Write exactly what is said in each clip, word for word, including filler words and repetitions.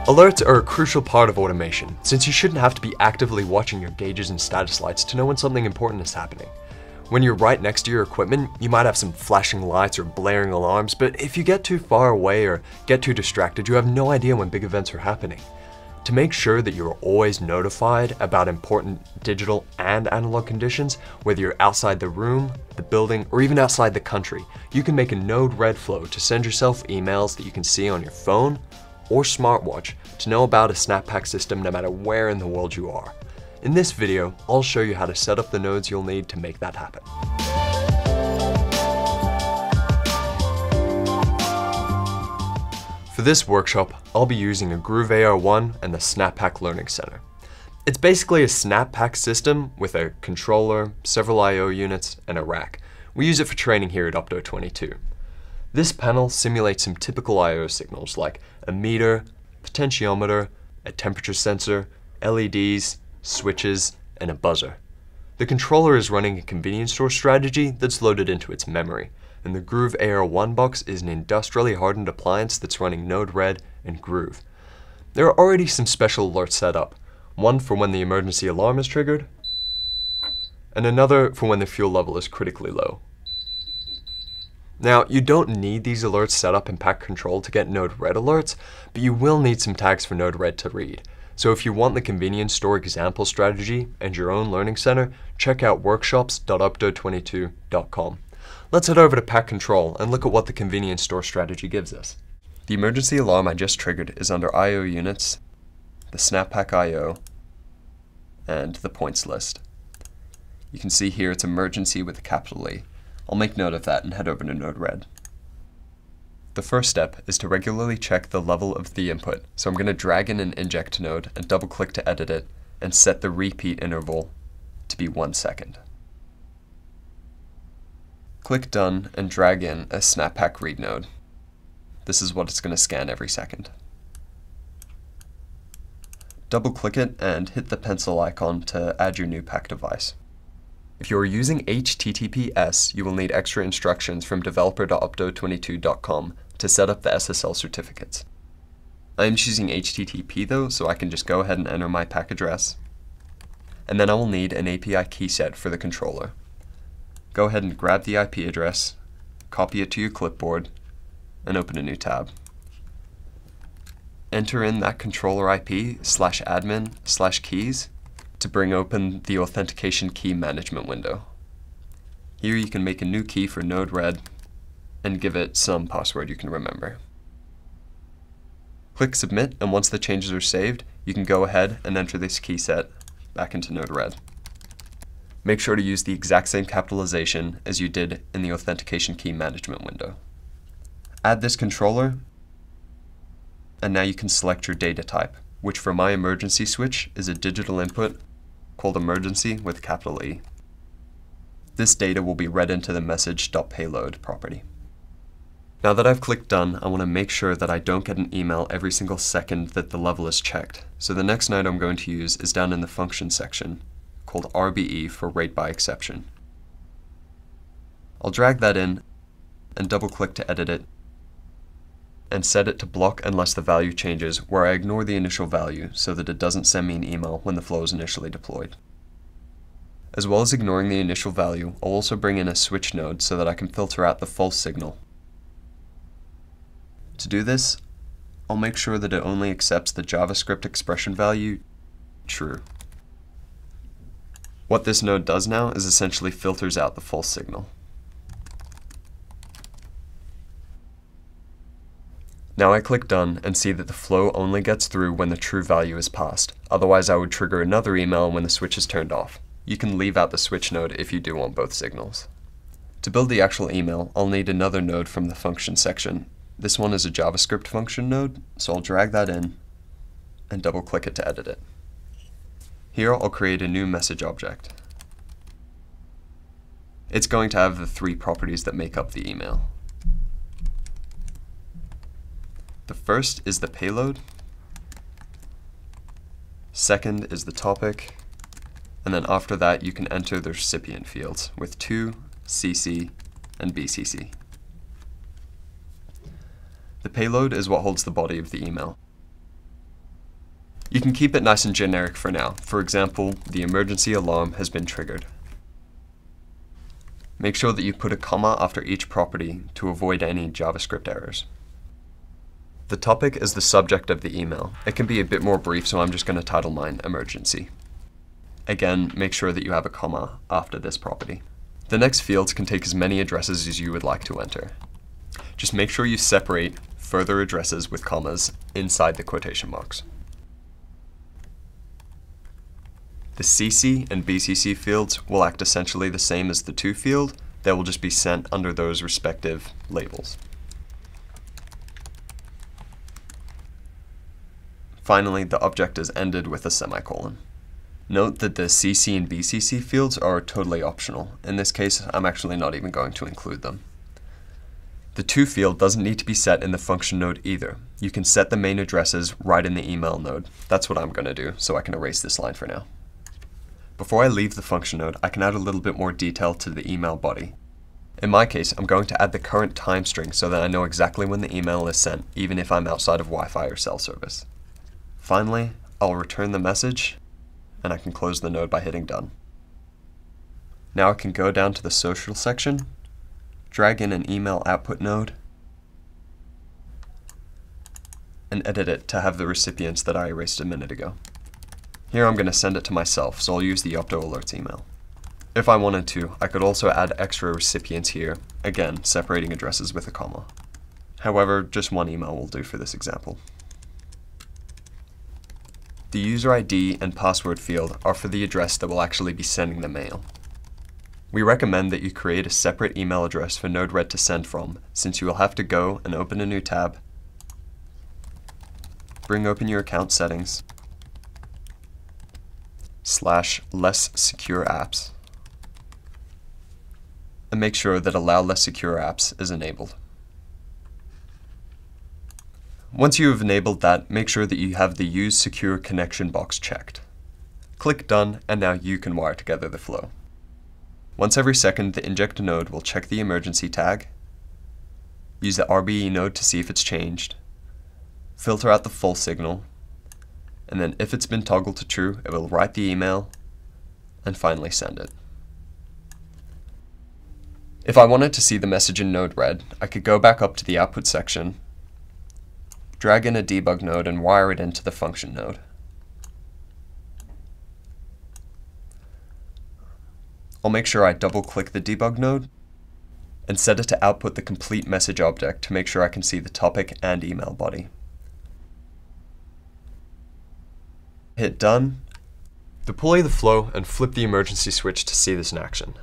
Alerts are a crucial part of automation, since you shouldn't have to be actively watching your gauges and status lights to know when something important is happening. When you're right next to your equipment, you might have some flashing lights or blaring alarms, but if you get too far away or get too distracted, you have no idea when big events are happening. To make sure that you're always notified about important digital and analog conditions, whether you're outside the room, the building, or even outside the country, you can make a nodered flow to send yourself emails that you can see on your phone or smartwatch to know about a SnapPack system no matter where in the world you are. In this video, I'll show you how to set up the nodes you'll need to make that happen. For this workshop, I'll be using a Groove A R one and the SnapPack Learning Center. It's basically a SnapPack system with a controller, several I O units, and a rack. We use it for training here at Opto twenty-two. This panel simulates some typical I O signals like a meter, potentiometer, a temperature sensor, L E Ds, switches, and a buzzer. The controller is running a convenience store strategy that's loaded into its memory, and the Groove A R one box is an industrially hardened appliance that's running nodered and Groove. There are already some special alerts set up, one for when the emergency alarm is triggered, and another for when the fuel level is critically low. Now, you don't need these alerts set up in Pac Control to get nodered alerts, but you will need some tags for nodered to read. So if you want the convenience store example strategy and your own learning center, check out workshops dot opto twenty-two dot com. Let's head over to Pac Control and look at what the convenience store strategy gives us. The emergency alarm I just triggered is under I O units, the SnapPack I O, and the points list. You can see here it's emergency with a capital E. I'll make note of that and head over to nodered. The first step is to regularly check the level of the input, so I'm going to drag in an inject node and double click to edit it and set the repeat interval to be one second. Click Done and drag in a SnapPac Read node. This is what it's going to scan every second. Double click it and hit the pencil icon to add your new Pac device. If you are using H T T P S, you will need extra instructions from developer dot opto twenty-two dot com to set up the S S L certificates. I am choosing H T T P though, so I can just go ahead and enter my Pac address. And then I will need an A P I key set for the controller. Go ahead and grab the I P address, copy it to your clipboard, and open a new tab. Enter in that controller I P slash admin slash keys to bring open the authentication key management window. Here you can make a new key for nodered and give it some password you can remember. Click submit, and once the changes are saved, you can go ahead and enter this key set back into nodered. Make sure to use the exact same capitalization as you did in the authentication key management window. Add this controller, and now you can select your data type, which for my emergency switch is a digital input called emergency with capital E. This data will be read into the message.payload property. Now that I've clicked done, I want to make sure that I don't get an email every single second that the level is checked. So the next node I'm going to use is down in the function section called R B E for rate by exception. I'll drag that in and double click to edit it and set it to block unless the value changes, where I ignore the initial value so that it doesn't send me an email when the flow is initially deployed. As well as ignoring the initial value, I'll also bring in a switch node so that I can filter out the false signal. To do this, I'll make sure that it only accepts the JavaScript expression value true. What this node does now is essentially filters out the false signal. Now I click done and see that the flow only gets through when the true value is passed. Otherwise I would trigger another email when the switch is turned off. You can leave out the switch node if you do want both signals. To build the actual email, I'll need another node from the function section. This one is a JavaScript function node, so I'll drag that in and double click it to edit it. Here I'll create a new message object. It's going to have the three properties that make up the email. The first is the payload, second is the topic, and then after that you can enter the recipient fields with to, C C, and B C C. The payload is what holds the body of the email. You can keep it nice and generic for now. For example, the emergency alarm has been triggered. Make sure that you put a comma after each property to avoid any JavaScript errors. The topic is the subject of the email. It can be a bit more brief, so I'm just going to title mine Emergency. Again, make sure that you have a comma after this property. The next fields can take as many addresses as you would like to enter. Just make sure you separate further addresses with commas inside the quotation marks. The C C and B C C fields will act essentially the same as the to field. They will just be sent under those respective labels. Finally, the object is ended with a semicolon. Note that the C C and B C C fields are totally optional. In this case, I'm actually not even going to include them. The to field doesn't need to be set in the function node either. You can set the main addresses right in the email node. That's what I'm going to do, so I can erase this line for now. Before I leave the function node, I can add a little bit more detail to the email body. In my case, I'm going to add the current time string so that I know exactly when the email is sent, even if I'm outside of Wi-Fi or cell service. Finally, I'll return the message, and I can close the node by hitting done. Now I can go down to the social section, drag in an email output node, and edit it to have the recipients that I erased a minute ago. Here I'm going to send it to myself, so I'll use the Opto alerts email. If I wanted to, I could also add extra recipients here, again separating addresses with a comma. However, just one email will do for this example. The user I D and password field are for the address that will actually be sending the mail. We recommend that you create a separate email address for nodered to send from, since you will have to go and open a new tab, bring open your account settings, slash less secure apps, and make sure that allow less secure apps is enabled. Once you have enabled that, make sure that you have the use secure connection box checked. Click done, and now you can wire together the flow. Once every second, the inject node will check the emergency tag, use the R B E node to see if it's changed, filter out the false signal, and then if it's been toggled to true, it will write the email, and finally send it. If I wanted to see the message in nodered, I could go back up to the output section, drag in a debug node and wire it into the function node. I'll make sure I double click the debug node and set it to output the complete message object to make sure I can see the topic and email body. Hit done, deploy the flow, and flip the emergency switch to see this in action.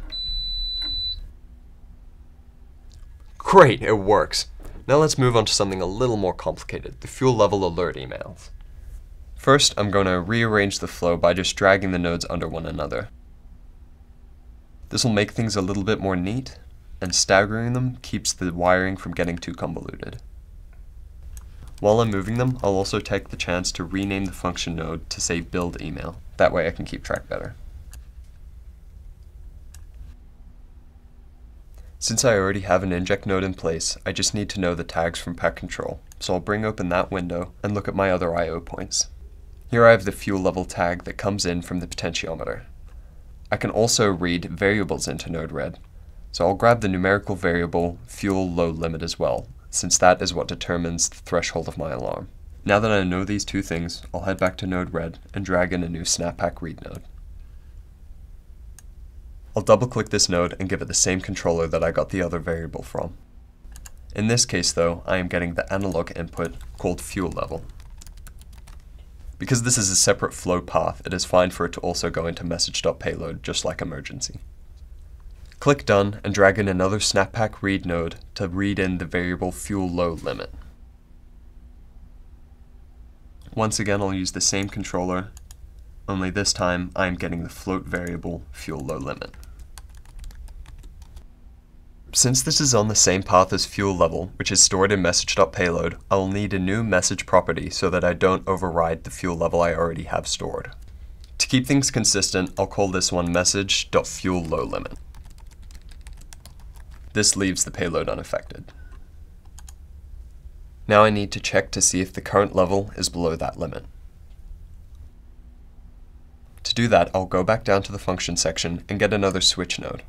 Great, it works. Now let's move on to something a little more complicated, the fuel level alert emails. First, I'm going to rearrange the flow by just dragging the nodes under one another. This will make things a little bit more neat, and staggering them keeps the wiring from getting too convoluted. While I'm moving them, I'll also take the chance to rename the function node to say build email. That way I can keep track better. Since I already have an inject node in place, I just need to know the tags from Pac Control, so I'll bring open that window and look at my other I O points. Here I have the fuel level tag that comes in from the potentiometer. I can also read variables into nodered, so I'll grab the numerical variable fuel low limit as well, since that is what determines the threshold of my alarm. Now that I know these two things, I'll head back to nodered and drag in a new snap Pac Read node. I'll double click this node and give it the same controller that I got the other variable from. In this case though, I am getting the analog input called fuel level. Because this is a separate flow path, it is fine for it to also go into message.payload just like emergency. Click done and drag in another snap Pac Read node to read in the variable fuel low limit. Once again I'll use the same controller, only this time I am getting the float variable fuel low limit. Since this is on the same path as fuel level, which is stored in message.payload, I will need a new message property so that I don't override the fuel level I already have stored. To keep things consistent, I'll call this one message.fuelLowLimit. This leaves the payload unaffected. Now I need to check to see if the current level is below that limit. do that, I'll go back down to the function section and get another switch node.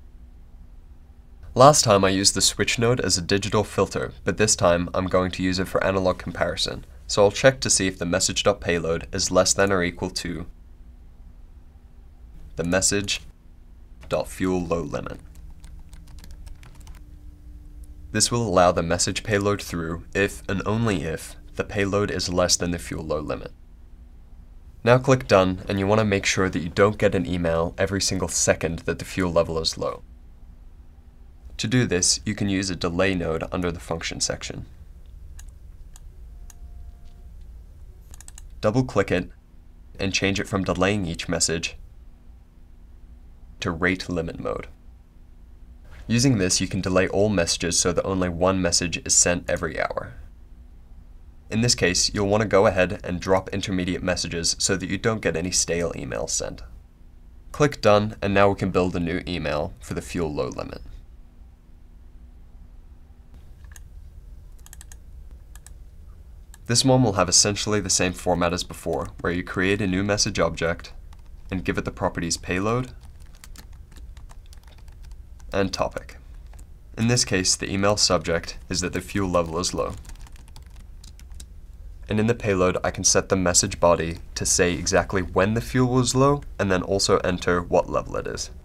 Last time I used the switch node as a digital filter, but this time I'm going to use it for analog comparison. So I'll check to see if the message.payload is less than or equal to the message.fuel_low_limit. This will allow the message payload through if and only if the payload is less than the fuel low limit. Now click Done, and you want to make sure that you don't get an email every single second that the fuel level is low. To do this, you can use a delay node under the function section. Double-click it and change it from delaying each message to rate limit mode. Using this, you can delay all messages so that only one message is sent every hour. In this case, you'll want to go ahead and drop intermediate messages so that you don't get any stale emails sent. Click Done, and now we can build a new email for the fuel low limit. This one will have essentially the same format as before, where you create a new message object and give it the properties payload and topic. In this case, the email subject is that the fuel level is low. And in the payload, I can set the message body to say exactly when the fuel was low, and then also enter what level it is.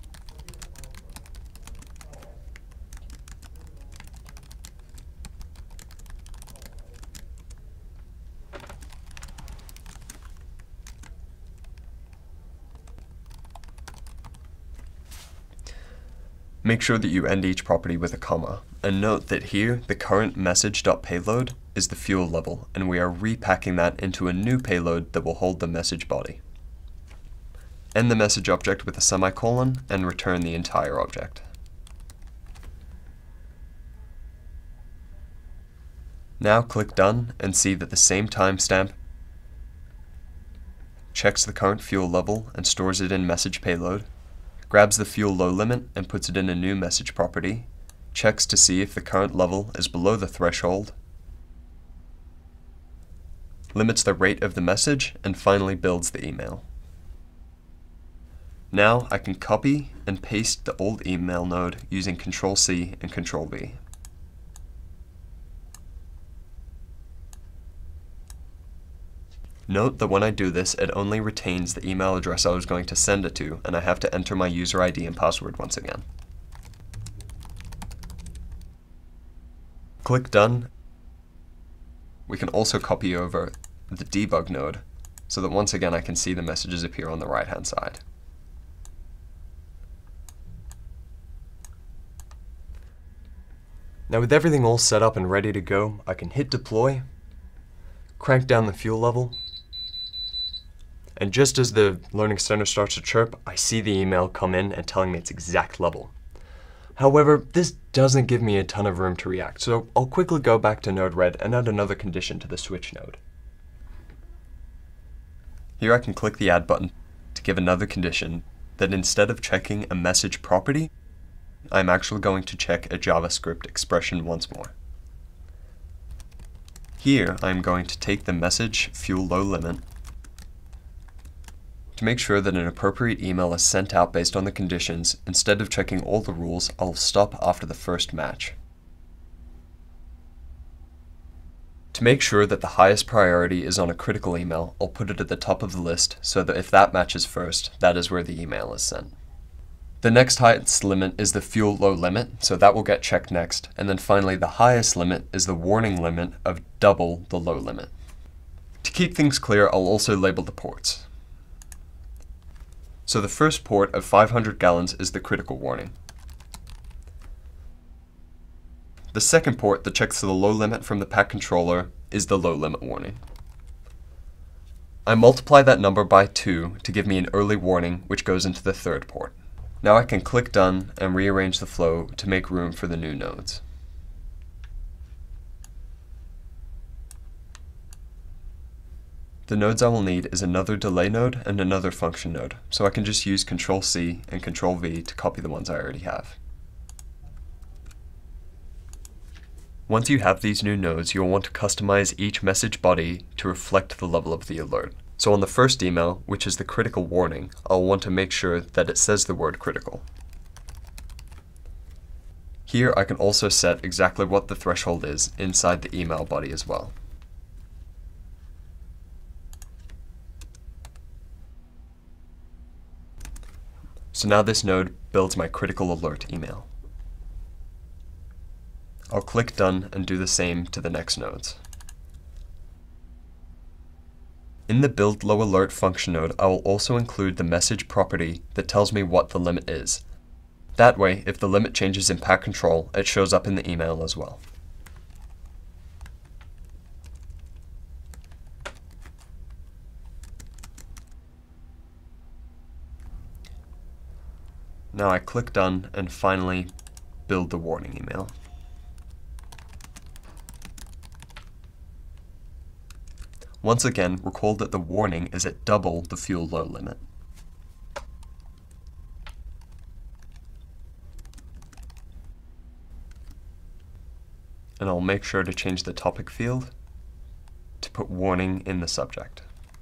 Make sure that you end each property with a comma, and note that here the current message.payload is the fuel level, and we are repacking that into a new payload that will hold the message body. End the message object with a semicolon and return the entire object. Now click Done and see that the same timestamp checks the current fuel level and stores it in message payload, grabs the fuel low limit and puts it in a new message property, checks to see if the current level is below the threshold, limits the rate of the message, and finally builds the email. Now I can copy and paste the old email node using control C and control V. Note that when I do this, it only retains the email address I was going to send it to, and I have to enter my user I D and password once again. Click Done. We can also copy over the debug node so that once again I can see the messages appear on the right hand side. Now with everything all set up and ready to go, I can hit deploy, crank down the fuel level, and just as the Learning Center starts to chirp, I see the email come in and telling me its exact level. However, this doesn't give me a ton of room to react, so I'll quickly go back to nodered and add another condition to the switch node. Here I can click the Add button to give another condition that instead of checking a message property, I'm actually going to check a JavaScript expression once more. Here I'm going to take the message fuel low limit. To make sure that an appropriate email is sent out based on the conditions, instead of checking all the rules, I'll stop after the first match. To make sure that the highest priority is on a critical email, I'll put it at the top of the list so that if that matches first, that is where the email is sent. The next highest limit is the fuel low limit, so that will get checked next, and then finally the highest limit is the warning limit of double the low limit. To keep things clear, I'll also label the ports. So the first port of five hundred gallons is the critical warning. The second port that checks the low limit from the Pac controller is the low limit warning. I multiply that number by two to give me an early warning, which goes into the third port. Now I can click Done and rearrange the flow to make room for the new nodes. The nodes I will need is another delay node and another function node, so I can just use control C and control V to copy the ones I already have. Once you have these new nodes, you'll want to customize each message body to reflect the level of the alert. So on the first email, which is the critical warning, I'll want to make sure that it says the word critical. Here I can also set exactly what the threshold is inside the email body as well. So now this node builds my critical alert email. I'll click Done and do the same to the next nodes. In the build low alert function node, I will also include the message property that tells me what the limit is. That way, if the limit changes in Pac control, it shows up in the email as well. Now I click Done and finally build the warning email. Once again, recall that the warning is at double the fuel low limit. And I'll make sure to change the topic field to put warning in the subject.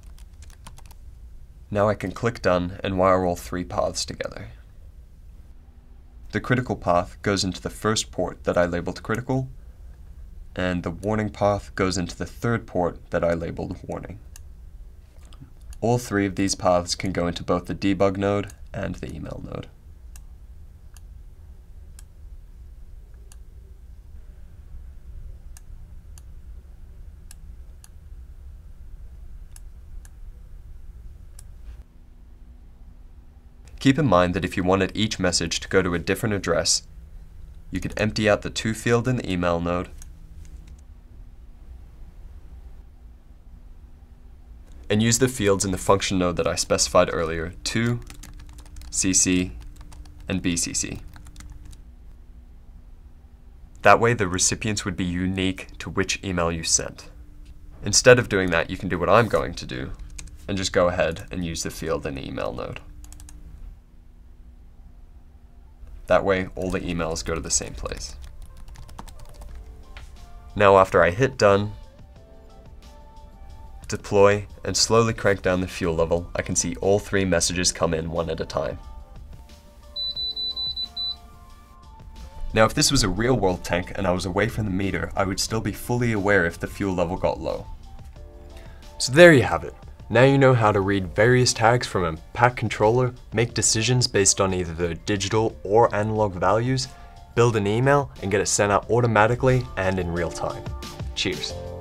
Now I can click Done and wire all three paths together. The critical path goes into the first port that I labeled critical, and the warning path goes into the third port that I labeled warning. All three of these paths can go into both the debug node and the email node. Keep in mind that if you wanted each message to go to a different address, you could empty out the to field in the email node and use the fields in the function node that I specified earlier, to, C C, and B C C. That way the recipients would be unique to which email you sent. Instead of doing that, you can do what I'm going to do and just go ahead and use the field in the email node. That way all the emails go to the same place. Now after I hit Done, deploy, and slowly crank down the fuel level, I can see all three messages come in one at a time. Now if this was a real-world tank and I was away from the meter, I would still be fully aware if the fuel level got low. So there you have it. Now you know how to read various tags from a Pac controller, make decisions based on either the digital or analog values, build an email, and get it sent out automatically and in real time. Cheers.